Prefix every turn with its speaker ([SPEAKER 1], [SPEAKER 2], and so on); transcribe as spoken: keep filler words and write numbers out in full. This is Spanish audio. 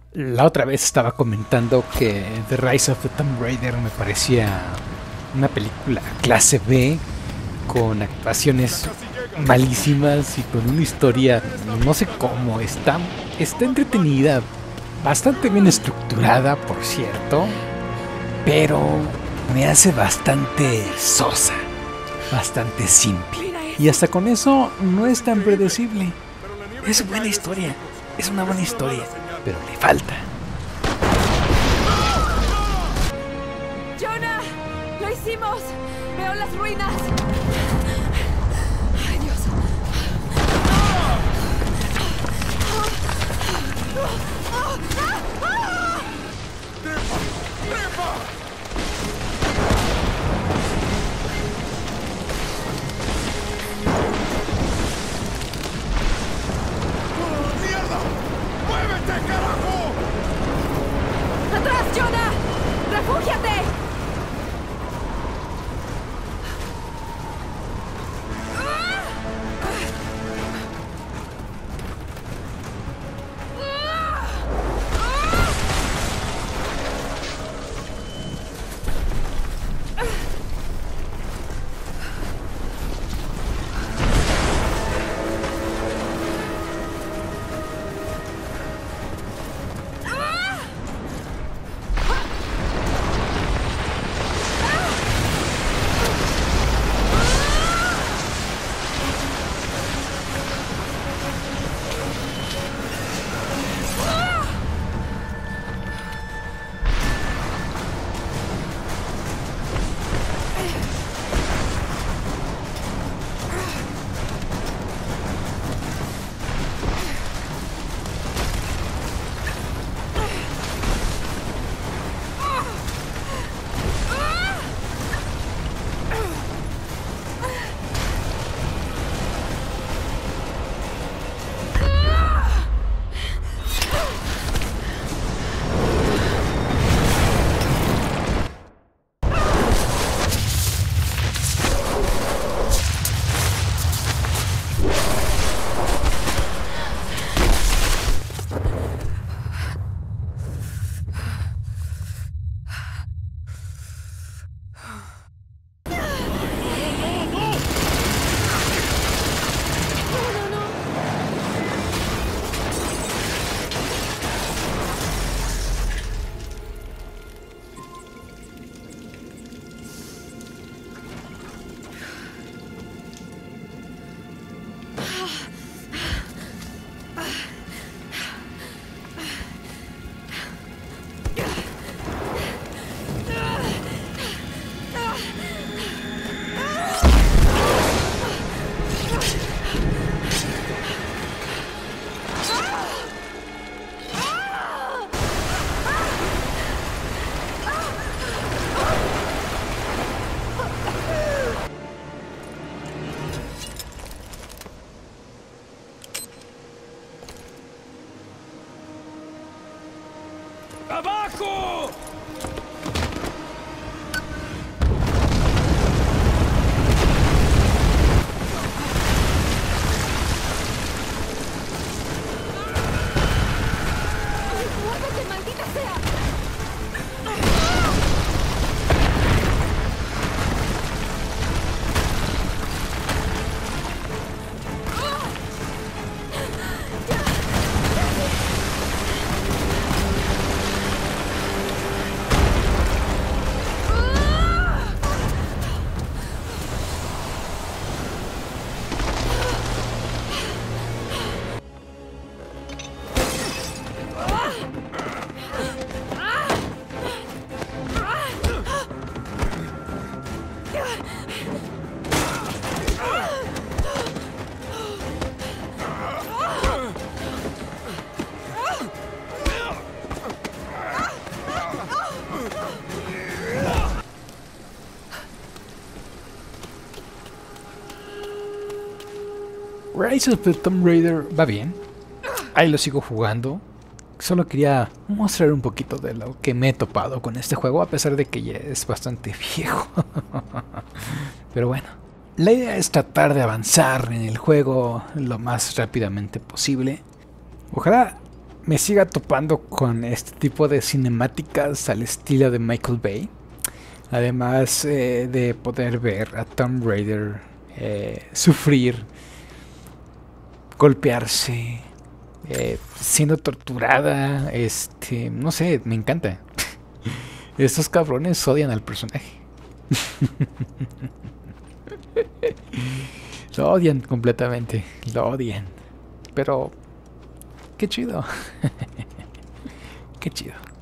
[SPEAKER 1] La otra vez estaba comentando que The Rise of the Tomb Raider me parecía una película clase B con actuaciones malísimas y con una historia no sé cómo. Está, está entretenida, bastante bien estructurada, por cierto, pero me hace bastante sosa, bastante simple. Y hasta con eso no es tan predecible. Es buena historia, es una buena historia, pero le falta.
[SPEAKER 2] ¡Jonah! ¡Lo hicimos! ¡Veo las ruinas! ¡Ay, Dios!
[SPEAKER 3] ¡Mierda! ¡Muévete, carajo!
[SPEAKER 2] ¡Atrás, Jonah! ¡Refúgiate!
[SPEAKER 3] ¡Abajo!
[SPEAKER 2] ¡Muévete, maldita sea!
[SPEAKER 1] Rise of the Tomb Raider va bien. Ahí lo sigo jugando. Solo quería mostrar un poquito de lo que me he topado con este juego, a pesar de que ya es bastante viejo. Pero bueno, la idea es tratar de avanzar en el juego lo más rápidamente posible. Ojalá me siga topando con este tipo de cinemáticas al estilo de Michael Bay. Además eh, de poder ver a Tomb Raider eh, sufrir, golpearse, eh, siendo torturada, este, no sé, me encanta. Estos cabrones odian al personaje. Lo odian completamente, lo odian. Pero, qué chido. Qué chido.